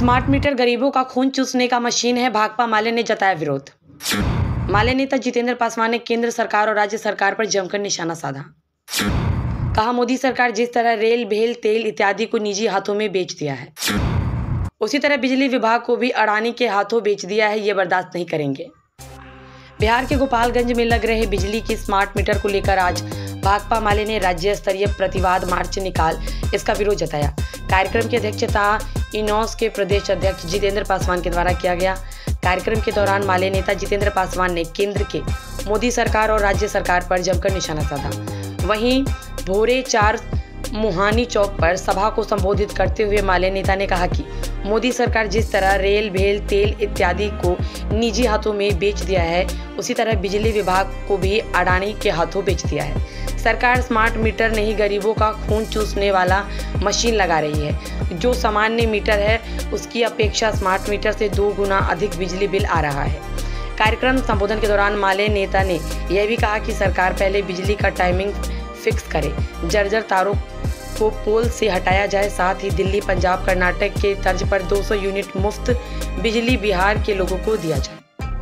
Smart meter गरीबों का खून चूसने का मशीन है, भाकपा माले ने जताया विरोध। माले नेता जितेंद्र पासवान ने केंद्र सरकार और राज्य सरकार पर जमकर निशाना साधा। कहा, मोदी सरकार जिस तरह रेल, भेल, तेल इत्यादि को निजी हाथों में बेच दिया है, उसी तरह बिजली विभाग को भी अडानी के हाथों बेच दिया है। ये बर्दाश्त नहीं करेंगे। बिहार के गोपालगंज में लग रहे बिजली की स्मार्ट मीटर को लेकर आज भाकपा माले ने राज्य स्तरीय प्रतिवाद मार्च निकाल इसका विरोध जताया। कार्यक्रम की अध्यक्षता इनॉस के प्रदेश अध्यक्ष जितेंद्र पासवान के द्वारा किया गया। कार्यक्रम के दौरान माले नेता जितेंद्र पासवान ने केंद्र के मोदी सरकार और राज्य सरकार पर जमकर निशाना साधा। वहीं भोरे 4 मुहानी चौक पर सभा को संबोधित करते हुए माले नेता ने कहा कि मोदी सरकार जिस तरह रेल, भेल, तेल इत्यादि को निजी हाथों में बेच दिया है, उसी तरह बिजली विभाग को भी अडानी के हाथों बेच दिया है। सरकार स्मार्ट मीटर नहीं, गरीबों का खून चूसने वाला मशीन लगा रही है। जो सामान्य मीटर है उसकी अपेक्षा स्मार्ट मीटर से 2 गुना अधिक बिजली बिल आ रहा है। कार्यक्रम संबोधन के दौरान माले नेता ने यह भी कहा कि सरकार पहले बिजली का टाइमिंग फिक्स करे, जर्जर तारों को पोल से हटाया जाए, साथ ही दिल्ली, पंजाब, कर्नाटक के तर्ज पर 200 यूनिट मुफ्त बिजली बिहार के लोगों को दिया जाए।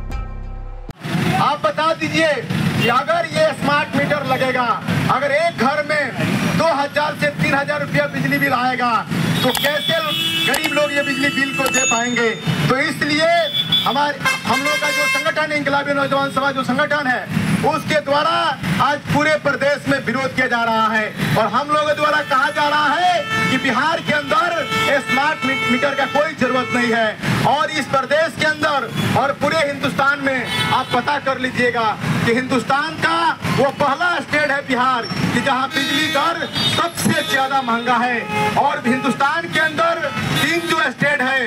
आप बता दीजिए कि अगर ये स्मार्ट मीटर लगेगा, अगर एक घर में 2000 से 3000 रुपया बिजली बिल आएगा तो कैसे गरीब लोग ये बिजली बिल को दे पाएंगे। तो इसलिए हम लोग का जो संगठन है, इंकलाबी नौजवान सभा जो संगठन है, उसके द्वारा आज पूरे प्रदेश में विरोध किया जा रहा है और हम लोगों द्वारा कहा जा रहा है कि बिहार के अंदर स्मार्ट मीटर का कोई जरूरत नहीं है। और इस प्रदेश के अंदर और पूरे हिंदुस्तान में आप पता कर लीजिएगा कि हिंदुस्तान का वो पहला स्टेट है बिहार कि जहां बिजली दर सबसे ज्यादा महंगा है। और हिंदुस्तान के अंदर 3 जो स्टेट है,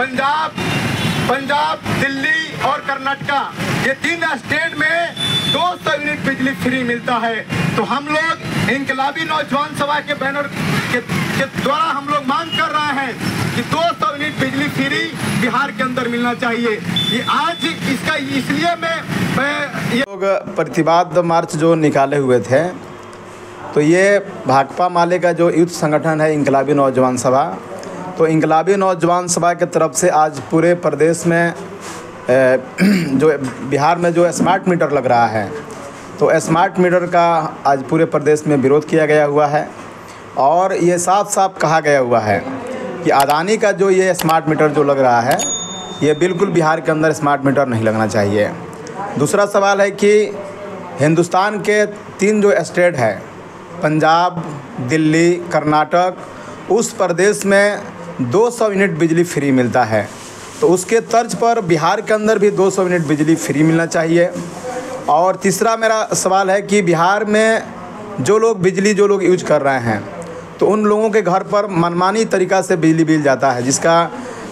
पंजाब, दिल्ली और कर्नाटका, ये 3 स्टेट में 200 यूनिट बिजली फ्री मिलता है। तो हम लोग इंकलाबी नौजवान सभा के बैनर के द्वारा हम लोग मांग कर रहे हैं कि 200 यूनिट बिजली फ्री बिहार के अंदर मिलना चाहिए। ये आज इसका इसलिए मैं लोग प्रतिवाद मार्च जो निकाले हुए थे, तो ये भाकपा माले का जो यूथ संगठन है इंकलाबी नौजवान सभा, तो इंकलाबी नौजवान सभा की तरफ से आज पूरे प्रदेश में जो बिहार में जो स्मार्ट मीटर लग रहा है, तो स्मार्ट मीटर का आज पूरे प्रदेश में विरोध किया गया हुआ है। और ये साफ साफ कहा गया हुआ है कि अडानी का जो ये स्मार्ट मीटर जो लग रहा है, ये बिल्कुल बिहार के अंदर स्मार्ट मीटर नहीं लगना चाहिए। दूसरा सवाल है कि हिंदुस्तान के 3 जो स्टेट है, पंजाब, दिल्ली, कर्नाटक, उस प्रदेश में 200 यूनिट बिजली फ्री मिलता है, तो उसके तर्ज पर बिहार के अंदर भी 200 यूनिट बिजली फ्री मिलना चाहिए। और तीसरा मेरा सवाल है कि बिहार में जो लोग यूज कर रहे हैं, तो उन लोगों के घर पर मनमानी तरीक़ा से बिजली बिल जाता है, जिसका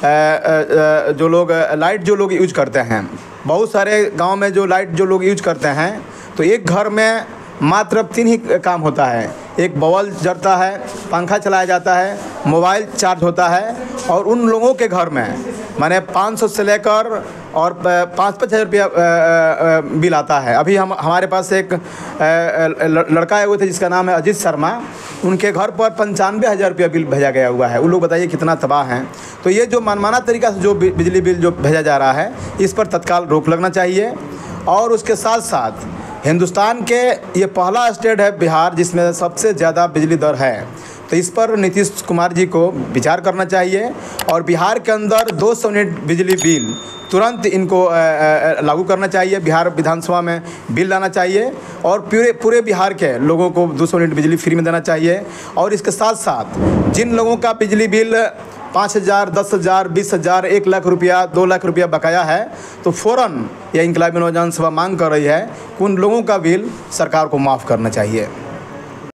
जो लोग लाइट जो लोग यूज करते हैं, बहुत सारे गांव में जो लाइट जो लोग यूज करते हैं, तो एक घर में मात्र 3 ही काम होता है। एक बॉल जलता है, पंखा चलाया जाता है, मोबाइल चार्ज होता है, और उन लोगों के घर में माने 500 से लेकर और 5-5 हज़ार रुपया बिल आता है। अभी हमारे पास एक लड़का आए हुए थे जिसका नाम है अजीत शर्मा, उनके घर पर 95,000 रुपया बिल भेजा गया हुआ है। उन लोग बताइए कितना तबाह हैं। तो ये जो मनमाना तरीक़ा से जो बिजली बिल जो भेजा जा रहा है, इस पर तत्काल रोक लगना चाहिए। और उसके साथ साथ हिंदुस्तान के ये पहला स्टेट है बिहार जिसमें सबसे ज़्यादा बिजली दर है, तो इस पर नीतीश कुमार जी को विचार करना चाहिए और बिहार के अंदर 200 यूनिट बिजली बिल तुरंत इनको लागू करना चाहिए। बिहार विधानसभा में बिल लाना चाहिए और पूरे बिहार के लोगों को 200 यूनिट बिजली फ्री में देना चाहिए। और इसके साथ साथ जिन लोगों का बिजली बिल 5,000, 10,000, 20,000, 1 लाख रुपया, 2 लाख रुपया बकाया है, तो फ़ौरन यह इंकलाबी नौजवान सभा मांग कर रही है कि उन लोगों का बिल सरकार को माफ़ करना चाहिए।